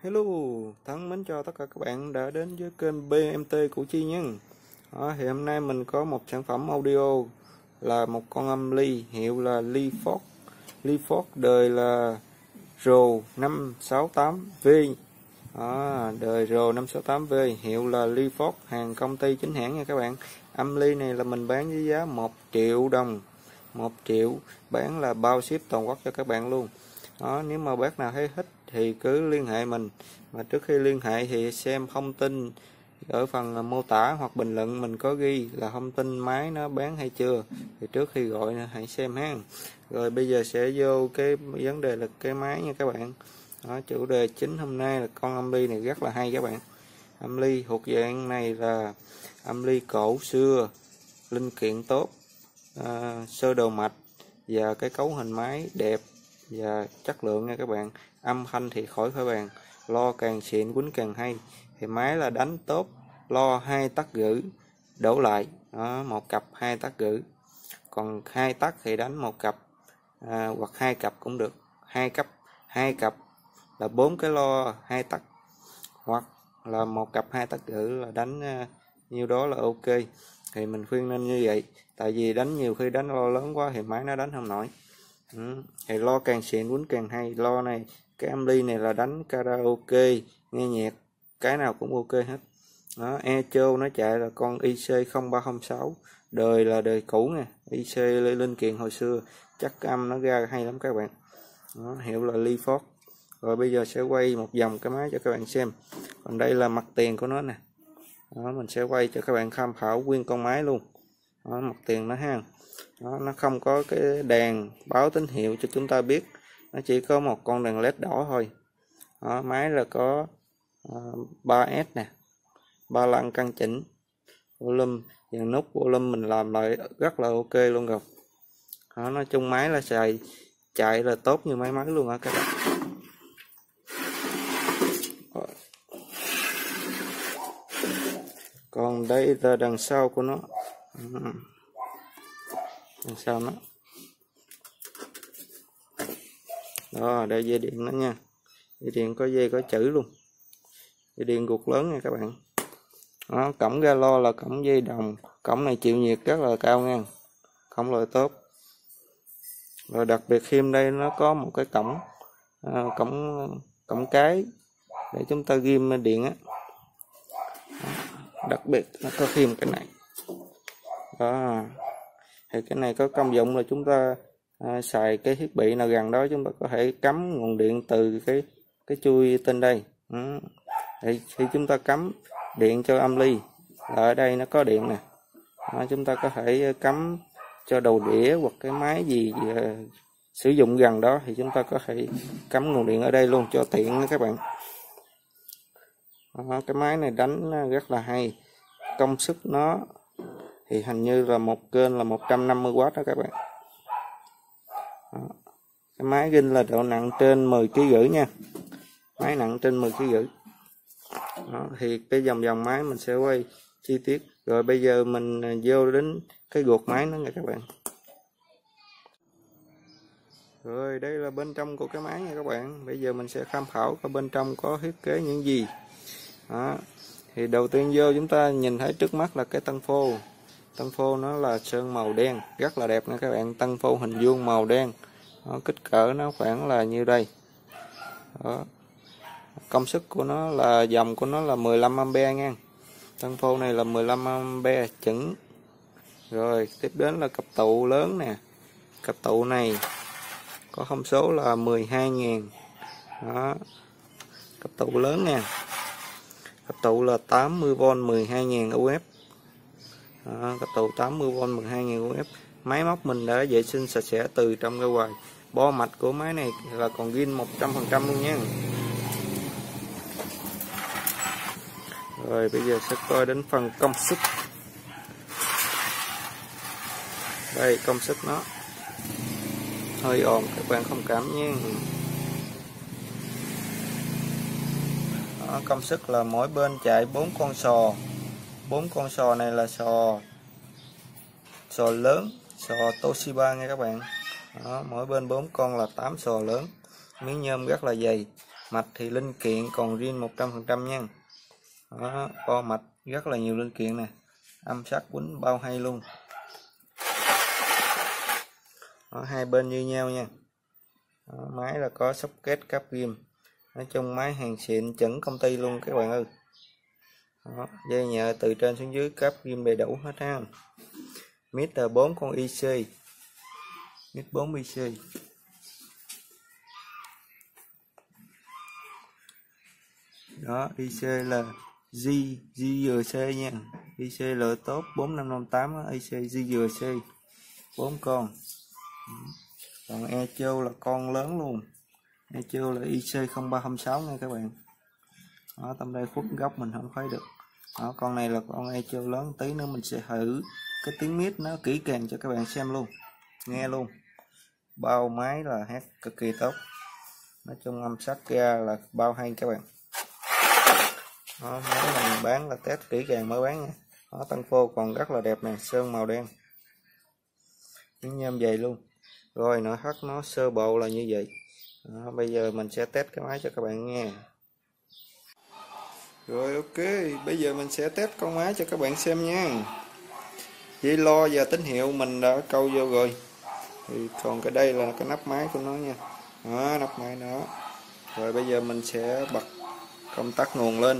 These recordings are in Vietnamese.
Hello, thân mến chào tất cả các bạn đã đến với kênh BMT Củ Chi nhé. Thì hôm nay mình có một sản phẩm audio là một con âm ly hiệu là Leaford. Leaford đời là R568V. Đời R568V, hiệu là Leaford, hàng công ty chính hãng nha các bạn. Âm ly này là mình bán với giá 1 triệu đồng. 1 triệu, bán là bao ship toàn quốc cho các bạn luôn. Nếu mà bác nào thấy thích thì cứ liên hệ mình, mà trước khi liên hệ thì xem thông tin ở phần mô tả hoặc bình luận, mình có ghi là thông tin máy nó bán hay chưa, thì trước khi gọi hãy xem ha. Rồi bây giờ sẽ vô cái vấn đề là cái máy nha các bạn. Chủ đề chính hôm nay là con âm ly này rất là hay các bạn. Âm ly thuộc dạng này là âm ly cổ xưa, linh kiện tốt, sơ đồ mạch và cái cấu hình máy đẹp và chất lượng nha các bạn. Âm thanh thì khỏi phải bàn, lo càng xịn quýnh càng hay. Thì máy là đánh tốt, lo 2 tấc rưỡi đổ lại, một cặp 2 tấc rưỡi, còn 2 tấc thì đánh một cặp, hoặc 2 cặp cũng được. 2 cặp là 4 cái lo 2 tấc, hoặc là một cặp 2 tấc rưỡi là đánh nhiêu đó là ok. Thì mình khuyên nên như vậy, tại vì đánh nhiều khi đánh lo lớn quá thì máy nó đánh không nổi. Thì lo càng xịn quýnh càng hay. Lo này, cái âm ly này là đánh karaoke, nghe nhạc, cái nào cũng ok hết. Echo nó chạy là con IC0306, đời là đời cũ nè, IC linh kiện hồi xưa, chắc âm nó ra hay lắm các bạn. Hiệu là Leaford. Rồi bây giờ sẽ quay một vòng cái máy cho các bạn xem. Còn đây là mặt tiền của nó nè. Mình sẽ quay cho các bạn tham khảo nguyên con máy luôn. Mặt tiền nó ha. Nó không có cái đèn báo tín hiệu cho chúng ta biết, nó chỉ có một con đèn led đỏ thôi. Máy là có 3S nè, 3 lăng căn chỉnh, volume, dàn nút volume mình làm lại rất là ok luôn rồi. Nói chung máy là chạy là tốt như máy luôn á các bạn. Còn đây là đằng sau của nó. Đằng sau nó đó, đây dây điện nó nha. Dây điện có dây có chữ luôn, dây điện ruột lớn nha các bạn. Cổng ga lo là cổng dây đồng, cổng này chịu nhiệt rất là cao nha, cổng loại tốt. Rồi đặc biệt thêm đây nó có một cái cổng cái để chúng ta ghim điện á. Đặc biệt nó có thêm cái này đó. Thì cái này có công dụng là chúng ta xài cái thiết bị nào gần đó, chúng ta có thể cắm nguồn điện từ cái chui trên đây. Thì khi chúng ta cắm điện cho âm ly là ở đây nó có điện nè. Chúng ta có thể cắm cho đầu đĩa hoặc cái máy gì sử dụng gần đó, thì chúng ta có thể cắm nguồn điện ở đây luôn cho tiện các bạn. Cái máy này đánh rất là hay. Công suất nó thì hình như là một kênh là 150W đó các bạn. Cái máy ginh là độ nặng trên 10,5 kg nha, máy nặng trên 10,5 kg. Thì cái vòng máy mình sẽ quay chi tiết. Rồi bây giờ mình vô đến cái guộc máy nữa nha các bạn. Rồi đây là bên trong của cái máy nha các bạn. Bây giờ mình sẽ tham khảo ở bên trong có thiết kế những gì. Thì đầu tiên vô chúng ta nhìn thấy trước mắt là cái tân phô. Tân phô nó là sơn màu đen, rất là đẹp nha các bạn. Tân phô hình vuông màu đen. Kích cỡ nó khoảng là như đây. Công suất của nó là dòng của nó là 15A nha. Tân phô này là 15A chuẩn. Rồi tiếp đến là cặp tụ lớn nè. Cặp tụ này có thông số là 12.000. Cặp tụ lớn nè. Cặp tụ là 80V 12.000 UF. Cặp tụ 80V 12.000 UF. Máy móc mình đã vệ sinh sạch sẽ từ trong ra ngoài. Bo mạch của máy này là còn zin 100% luôn nha. Rồi bây giờ sẽ coi đến phần công suất. Đây công suất nó hơi ồn, các bạn không cảm nha. Công suất là mỗi bên chạy 4 con sò. 4 con sò này là sò lớn, sò Toshiba nha các bạn. Mỗi bên 4 con là 8 sò lớn. Miếng nhôm rất là dày. Mạch thì linh kiện còn riêng 100% nha. Đó, bo mạch rất là nhiều linh kiện nè, âm sắc quýnh bao hay luôn. Đó, hai bên như nhau nha. Đó, máy là có socket cáp ghim, nói chung máy hàng xịn chuẩn công ty luôn các bạn ơi. Đó, dây nhợ từ trên xuống dưới cáp ghim đầy đủ hết ha. Mít là 4 con IC, mít 4 IC. Đó, IC là GGC nha, IC lợi tốt 4558, IC GGC 4 con. Còn Echo là con lớn luôn, Echo là IC 0306 nha các bạn. Đó, tầm đây khuất góc mình không thấy được. Đó, con này là con Echo lớn, tí nữa mình sẽ thử cái tiếng mít nó kỹ càng cho các bạn xem luôn, nghe luôn. Bao máy là hát cực kỳ tốt, nói chung âm sắc ra là bao hay các bạn. Đó, máy này bán là test kỹ càng mới bán nha. Đó, tăng phô còn rất là đẹp nè, sơn màu đen, miếng nhôm dày luôn. Rồi nội thất nó sơ bộ là như vậy. Đó, bây giờ mình sẽ test cái máy cho các bạn nghe. Rồi ok, bây giờ mình sẽ test con máy cho các bạn xem nha. Dây lo và tín hiệu mình đã câu vô rồi. Thì còn cái đây là cái nắp máy của nó nha. Đó, nắp máy đó. Rồi bây giờ mình sẽ bật công tắc nguồn lên.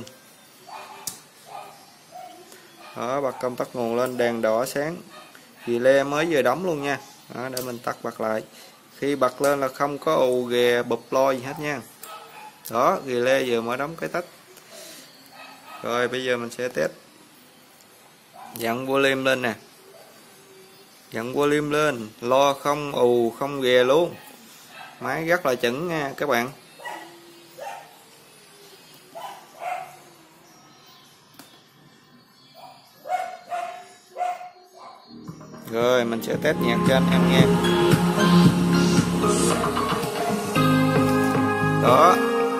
Đó, bật công tắc nguồn lên, đèn đỏ sáng. Dì le mới vừa đóng luôn nha. Đó, để mình tắt bật lại. Khi bật lên là không có ù ghè bụp loi gì hết nha. Đó, dì le vừa mới đóng cái tách. Rồi bây giờ mình sẽ test. Dặn volume lên nè. Dặn volume lên, lo không ù không ghè luôn. Máy rất là chuẩn nha các bạn. Rồi mình sẽ test nhạc cho anh em nghe. Đó.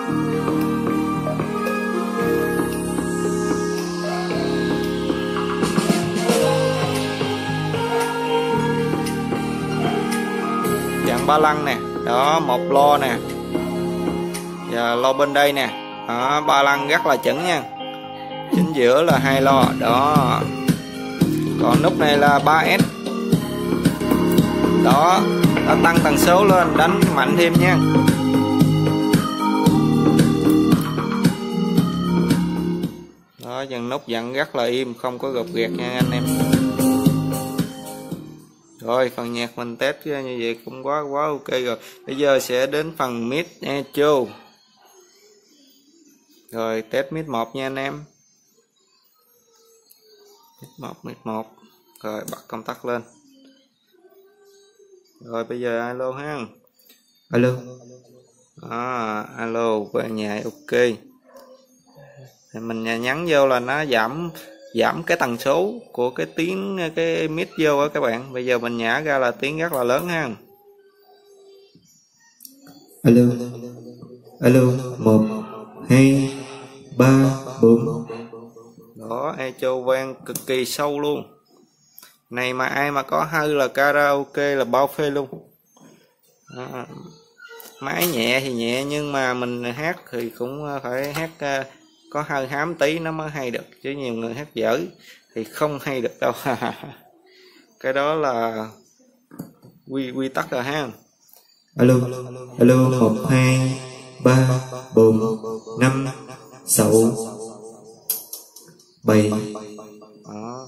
Dặn ba lăng nè. Đó, một lo nè. Và lo bên đây nè. Đó, ba lăng rất là chuẩn nha. Chính giữa là 2 lo. Đó. Còn nút này là 3S. Đó, đã tăng tần số lên, đánh mạnh thêm nha. Đó, dàn nút dặn rất là im, không có gập ghẹt nha anh em. Rồi phần nhạc mình test như vậy cũng quá ok rồi. Bây giờ sẽ đến phần mid Echo. Rồi test mid 1 nha anh em. Mid 1. Rồi bật công tắc lên. Rồi bây giờ alo ha. Alo. Alo bên nhà ok. Thì mình nhắn vô là nó giảm cái tần số của cái tiếng cái mic vô á các bạn. Bây giờ mình nhả ra là tiếng rất là lớn ha. Alo. Alo 1 2 3 4. Đó, echo vang cực kỳ sâu luôn. Này mà ai mà có hơi là karaoke là bao phê luôn. Đó. Máy nhẹ thì nhẹ nhưng mà mình hát thì cũng phải hát có hơi hám tí nó mới hay được, chứ nhiều người hát dở thì không hay được đâu. Cái đó là quy tắc rồi ha. Alo. Alo 1 2 3 4 5 6 7. Đó.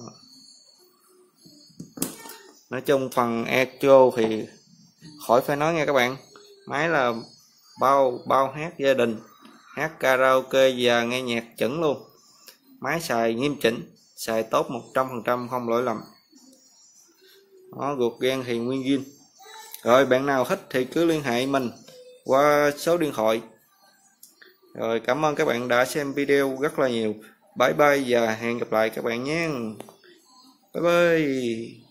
Nói chung phần echo thì khỏi phải nói nha các bạn. Máy là bao hát gia đình, hát karaoke và nghe nhạc chuẩn luôn. Máy xài nghiêm chỉnh, xài tốt 100% không lỗi lầm. Đó, ruột gan thì nguyên zin. Rồi bạn nào thích thì cứ liên hệ mình qua số điện thoại. Rồi cảm ơn các bạn đã xem video rất là nhiều. Bye bye và hẹn gặp lại các bạn nhé. Bye bye.